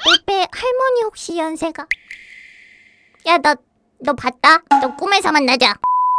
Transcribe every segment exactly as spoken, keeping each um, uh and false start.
로베 할머니 혹시 연세가? 야, 너, 너 봤다? 너 꿈에서 만나자.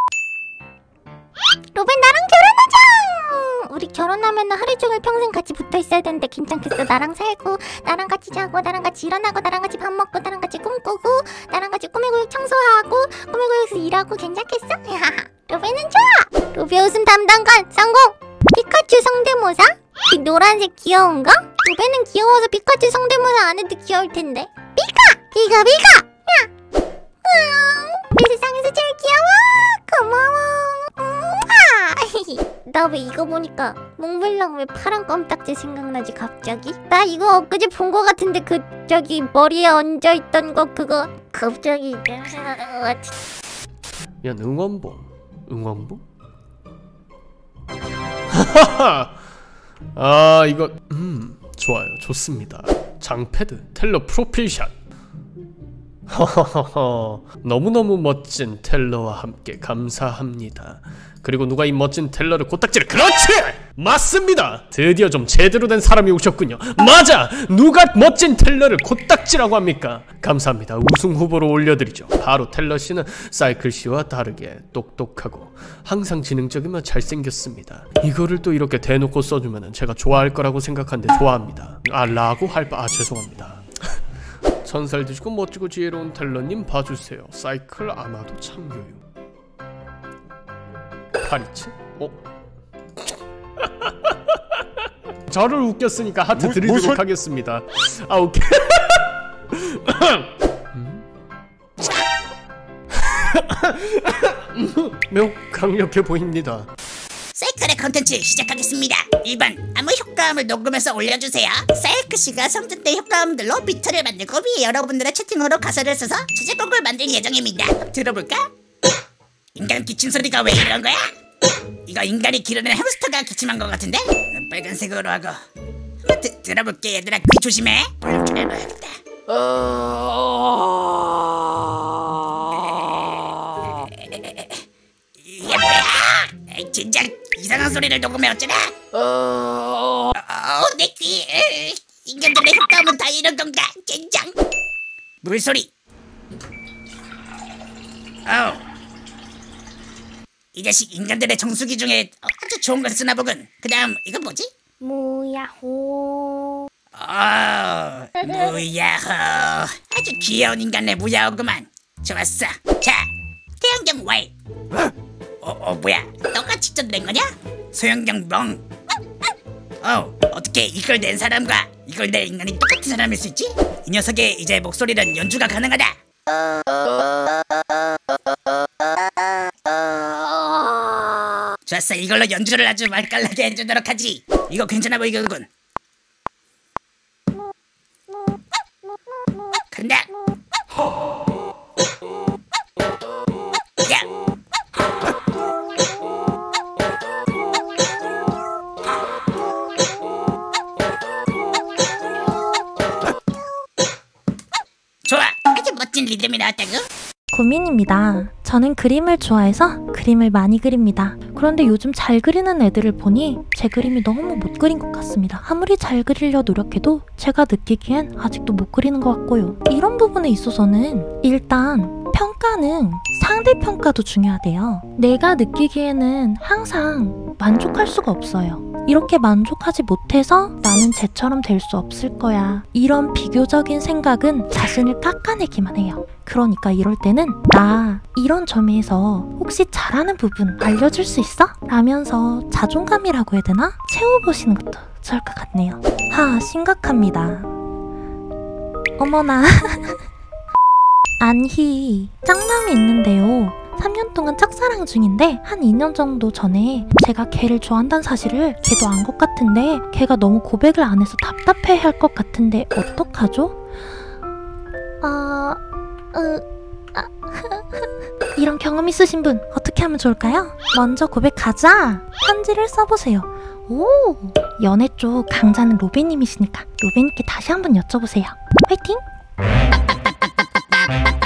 로베 나랑 결혼하자! 우리 결혼하면 하루 종일 평생 같이 붙어 있어야 되는데 괜찮겠어? 나랑 살고, 나랑 같이 자고, 나랑 같이 일어나고, 나랑 같이 밥 먹고, 나랑 같이 꿈꾸고, 나랑 같이 꾸미구역 청소하고, 꾸미구역에서 일하고 괜찮겠어? 로베는 좋아! 로베 웃음 담당관 성공! 피카츄 성대모사? 이 노란색 귀여운가? 로베는 귀여워서 피카츄 성대모사 안 해도 귀여울 텐데. 피카! 피카 피카! 야! 내 세상에서 제일 귀여워! 고마워! 나 왜 이거 보니까 몽블랑 왜 파란 껌딱지 생각나지 갑자기? 나 이거 엊그제 본 거 같은데 그 저기 머리에 얹어있던 거 그거 갑자기 냄새가 나는 것 같아. 야 응원봉 응원봉? 하하하! 아 이거 음 좋아요 좋습니다. 장패드 텔러 프로필샷. 허허허허 너무너무 멋진 텔러와 함께 감사합니다. 그리고 누가 이 멋진 텔러를 코딱지를 그렇지! 맞습니다! 드디어 좀 제대로 된 사람이 오셨군요. 맞아! 누가 멋진 텔러를 코딱지라고 합니까? 감사합니다. 우승 후보로 올려드리죠. 바로 텔러씨는 사이클씨와 다르게 똑똑하고 항상 지능적이며 잘생겼습니다. 이거를 또 이렇게 대놓고 써주면 제가 좋아할 거라고 생각하는데 좋아합니다. 아 라고 할 바... 아 죄송합니다. 천살 드시고 멋지고 지혜로운 텔러님 봐주세요. 사이클 아마도 참교육 파리치? 어? 저를 웃겼으니까 하트 뭐, 드리도록 뭐, 하겠습니다. 아 오케이. 매우 강력해 보입니다. 사이클의 컨텐츠 시작하겠습니다. 일 번 아무 효과음을 녹음해서 올려주세요. 사이클씨가 성전대 효과음들로 비트를 만들고 위에 여러분들의 채팅으로 가사를 써서 주제곡을 만들 예정입니다. 들어볼까? 인간 기침 소리가 왜 이런 거야? 이거 인간이 기르는 햄스터가 기침한 것 같은데? 빨간색으로 하고 드, 들어볼게 얘들아. 귀 조심해. 볼륨 좀 해봐야겠다. 이게 뭐야? 에이, 진짜 이상한 소리를 녹음해 어쩌나? 어, 내 귀. 인간들의 효과음은 다 이런 건가? 젠장. 물소리. 어우. 이 자식 인간들의 정수기 중에 아주 좋은 걸 쓰나 보군. 그 다음 이건 뭐지? 무야호. 어, 무야호. 아주 귀여운 인간의 무야호구만. 좋았어. 자, 태양경 와이. 어, 어 뭐야? 너가 직접 낸 거냐? 소형경 멍. 어, 어떻게 이걸 낸 사람과 이걸 낸 인간이 똑같은 사람일 수 있지? 이 녀석의 이제 목소리는 연주가 가능하다. 좋았어. 이걸로 연주를 아주 맛깔나게 해주도록 하지. 이거 괜찮아 보이겠군. 간다. 야. 좋아. 아주 멋진 리듬이 나왔다고? 고민입니다. 저는 그림을 좋아해서 그림을 많이 그립니다. 그런데 요즘 잘 그리는 애들을 보니 제 그림이 너무 못 그린 것 같습니다. 아무리 잘 그리려 노력해도 제가 느끼기엔 아직도 못 그리는 것 같고요. 이런 부분에 있어서는 일단 평가는 상대평가도 중요하대요. 내가 느끼기에는 항상 만족할 수가 없어요. 이렇게 만족하지 못해서 나는 쟤처럼 될 수 없을 거야. 이런 비교적인 생각은 자신을 깎아내기만 해요. 그러니까 이럴 때는 나 이런 점에서 혹시 잘하는 부분 알려줄 수 있어? 라면서 자존감이라고 해야 되나? 채워보시는 것도 좋을 것 같네요. 하, 심각합니다. 어머나. 안희, 짱남이 있는데요. 삼 년 동안 짝사랑 중인데 한 이 년 정도 전에 제가 걔를 좋아한다는 사실을 걔도 안 것 같은데 걔가 너무 고백을 안 해서 답답해 할 것 같은데 어떡하죠? 아... 으... 아... 이런 경험 있으신 분 어떻게 하면 좋을까요? 먼저 고백하자! 편지를 써보세요. 오! 연애 쪽 강자는 로베님이시니까 로베님께 다시 한번 여쭤보세요. 화이팅!